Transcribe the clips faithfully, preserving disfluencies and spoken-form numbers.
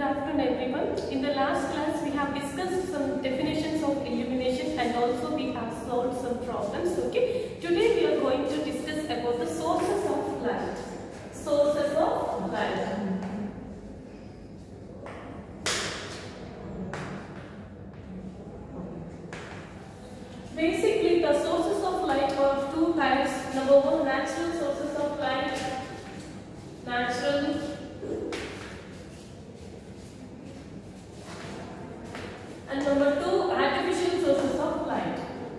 afternoon everyone. In the last class we have discussed some definitions of illumination and also we have solved some problems. Okay. Today we are going to discuss about the sources of light. Sources of light. Basically the sources of light are of two types. Number one, natural sources of light. Natural and number two, artificial sources of light.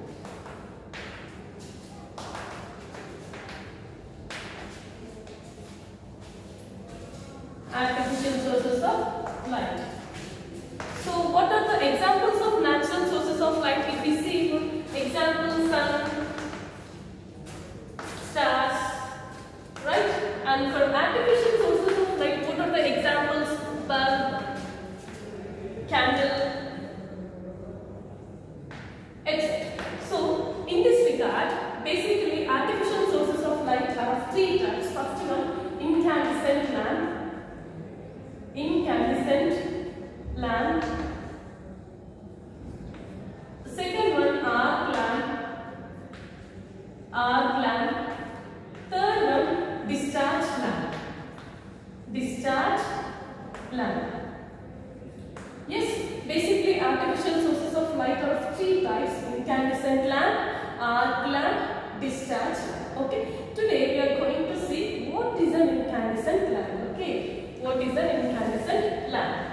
Artificial sources of light. So what are the examples of natural sources of light? If we see example, sun, stars, right? And for artificial sources of light, what are the examples? Bulb, candle, et cetera. So in this regard, basically artificial sources of light are of three types. First one, incandescent lamp, incandescent lamp. Second one, arc lamp, arc lamp. Third one, discharge lamp, discharge lamp. Yes, basically artificial sources of light are of three types: incandescent lamp, arc lamp, discharge lamp. Okay. Today we are going to see what is an incandescent lamp. Okay. What is an incandescent lamp?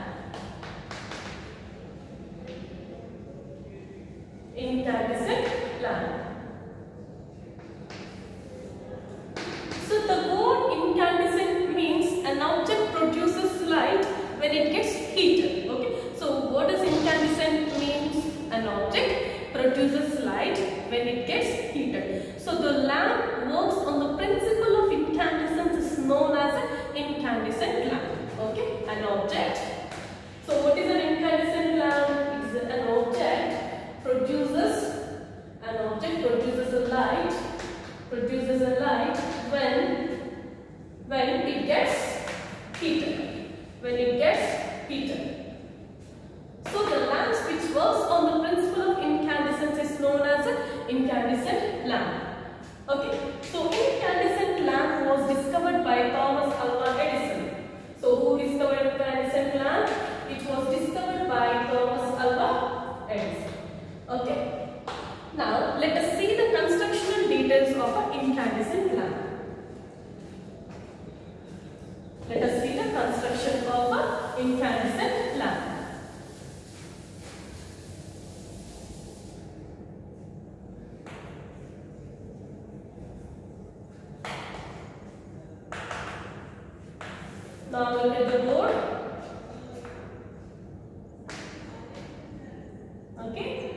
Incandescent lamp. So the word incandescent means an object produces light when it gets heated. Okay. So what does incandescent means? An object produces light when it gets heated. So the lamp works on the principle of incandescence is known as an incandescent lamp. Okay. An object. So what is an incandescent lamp? It is an object produces an object produces a light produces a light when when it gets heated. When it gets heated. So the lamp which works on the principle of incandescence is known as an incandescent lamp. Okay. So incandescent lamp was discovered by Thomas Alva Edison. So who discovered incandescent lamp? It was discovered by Thomas Alva Edison. Okay. Now let us see the constructional details of an incandescent lamp. Let us see the construction of an incandescent lamp. Now look at the board. Okay.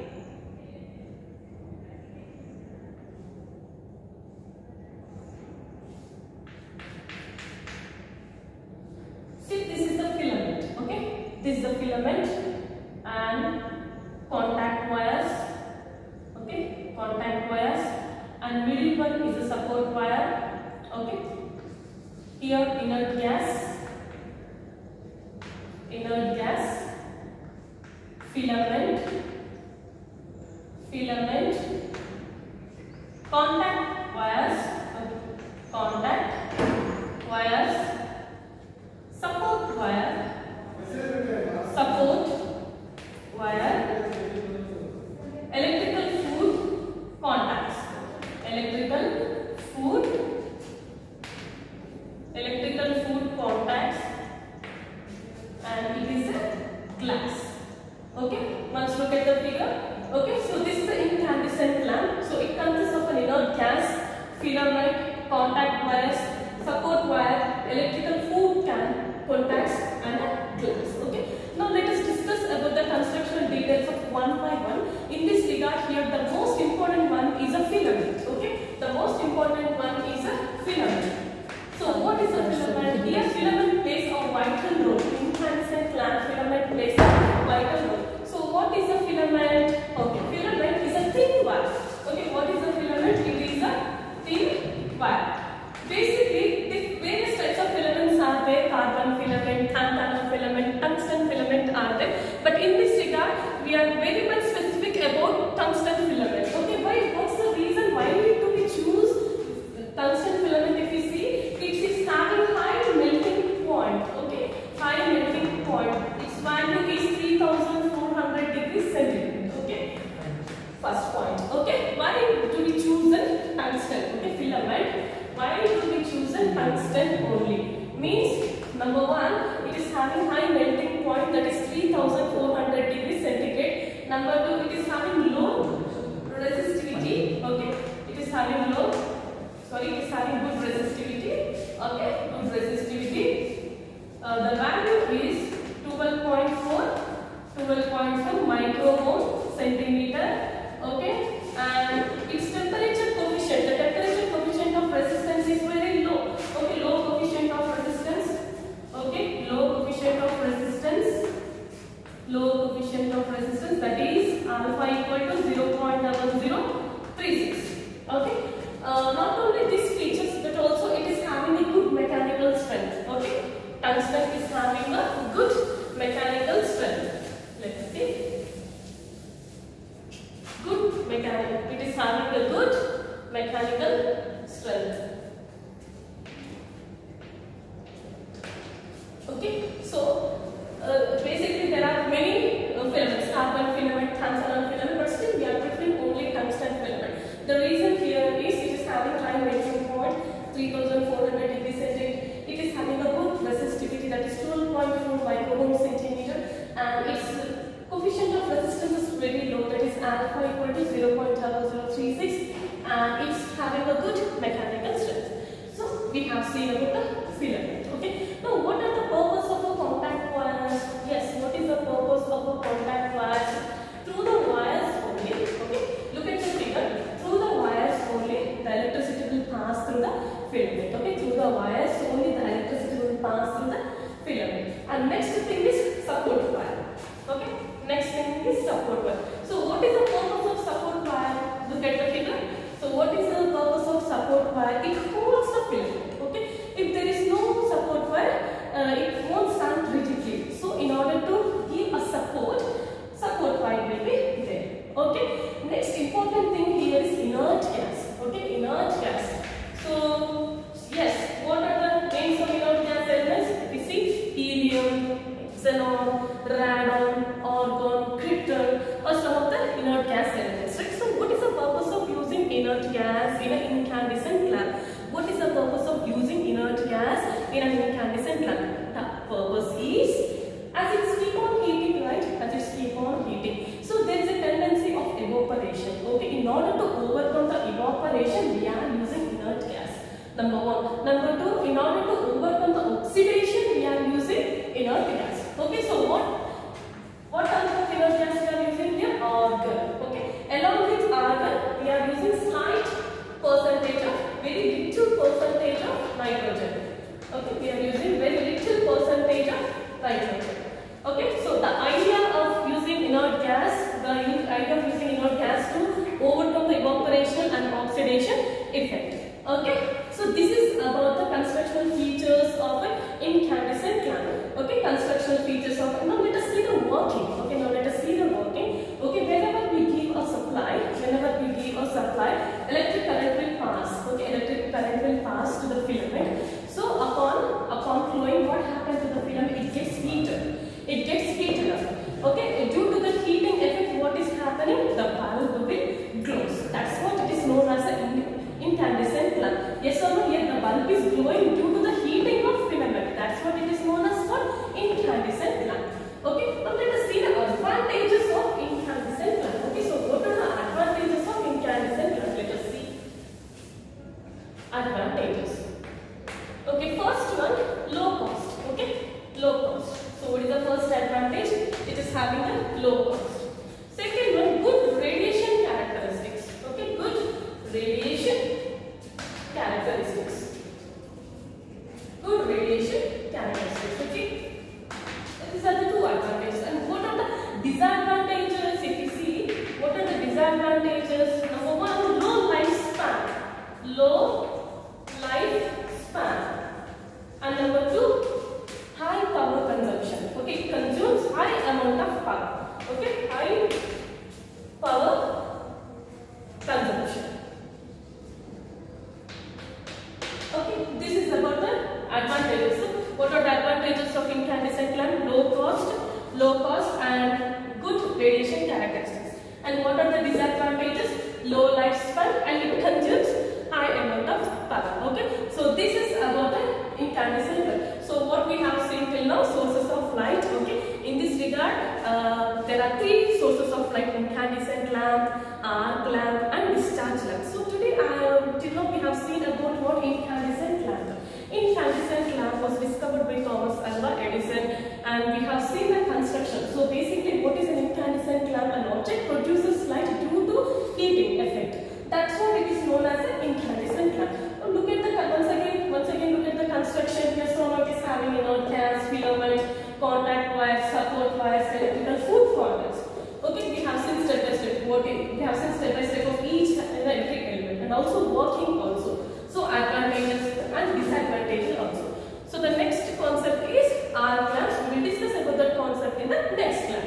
See, this is the filament. Okay. This is the filament and contact wires. Okay. Contact wires and middle one is a support wire. Okay. Here inert gas. Inert gas, filament, filament, contact wires, contact wires, support wire, support wire, electrical food contacts, electrical food, electrical food contacts. And it is a glass. Okay, once look at the figure. Okay, so this is the incandescent lamp. So it consists of an inert gas. having high melting point, that is three thousand four hundred degrees centigrade. Number two, it is having low resistivity. Okay, it is having low, sorry, it is having good resistivity. Okay, good resistivity. Uh, the value is twelve point four, twelve point four micromole centimeter. Okay, and its temperature coefficient, the temperature coefficient of resistance is very low. Okay, low coefficient of resistance. Okay, low coefficient of resistance. Low coefficient of resistance, that is alpha equal to zero point zero zero three six. Okay, uh, not only these features, but also it is having a good mechanical strength. Okay, tungsten is having a good mechanical strength. Let's see. Good mechanical. It is having a good mechanical strength. Okay, so uh, basically there are many uh, filaments, carbon filament, tantalum filament, but still we are preferring only tungsten filament. The reason here is it is having high melting point, three thousand four hundred degrees centigrade. It is having a good resistivity, that is twelve point four micromole centimeter, and its coefficient of resistance is very low, that is alpha equal to zero point zero zero three six, and it's having a good mechanical strength. So we have seen about the filament. Okay. Now what are the purpose of a contact wires? Yes, what is the purpose of a contact wires? Through the wires only. Okay. Look at the figure. Through the wires only, the electricity will pass through the filament. Okay. Through the wires only, the electricity will pass through the filament. And next thing is support wire. Okay. Next thing is support wire. So what is the purpose of support wire? Look at the figure. So what is the purpose of support wire? It holds the filament. Okay. If there is no support wire, uh, it won't stand rigidly. So in order to give a support, support wire will be there. Okay. Next important thing here is inert gas. Okay. Inert gas. So yes, what are the names of inert gas elements? We see helium, xenon, radon, argon, krypton, or some of the inert gas elements. Right? So what is the purpose of using inert gas in an incandescent lamp? What is the purpose of using inert gas in an incandescent lamp? The purpose is, as it keep on heating, right? As it keep on heating. So there is a tendency of evaporation. Okay, in order to overcome the evaporation, we are using inert gas. Number one. Number two, in order to overcome the oxidation, we are using inert gas. Okay, so what? What type of inert gas we are using here? Argon. Okay, along with argon, we are using slight percentage of, very little percentage of nitrogen. Okay, we are using very little percentage of nitrogen. Okay, so the idea of using inert gas, the idea of using inert gas to overcome the evaporation and oxidation effect. Okay, so this is about the constructional features of an incandescent lamp. Okay, constructional features of it. Now let us see the working. Okay, now let us see the working. Okay, whenever we give a supply, whenever we give a supply, electric current will pass. Okay, electric current will pass to the filament. So upon upon flowing, what happens to the filament? It gets heated. It gets heated up. Okay, due to the heating effect, what is happening? The bulb will glows. That's what it is known as an incandescent lamp. Yes or no? Here the bulb is glowing due to the heating of filament. That's what it is known as for incandescent lamp. Okay, now let us see the advantages of incandescent lamp. Okay, so what are the advantages of incandescent lamp? Let us see. Advantages. Okay, first one, low cost. Okay, low cost. So what is the first advantage? It is having a low cost. Second one, good radiation characteristics. Okay, good radiation characteristics. Good radiation characteristics. Okay, these are the two advantages. And what are the disadvantages? If you see, what are the disadvantages? Number one, low lifespan. Low lifespan. And number two, high power consumption. Okay, it consumes high amount of power. Okay, high power consumption. Okay, this is about the advantages. So, what are the advantages of incandescent lamp? Low cost, low cost, and good radiation characteristics. And what are the disadvantages? Low lifespan, and it consumes high amount of power. Okay, so this is about the incandescent lamp. So what we have seen till now, sources and we have seen the construction. So basically, what is an incandescent lamp? An object produces light due to heating effect. That's why it is known as an incandescent lamp. Now look at the once again, once again look at the construction. Here, so it is having, you know, gas, filament, contact wires, support wires, electrical foot forwards. Okay, we have seen step by step working. We have seen step by step of each electric element and also working also. So advantages and disadvantages also. So the next concept is arc lamps. We will discuss about that concept in the next class.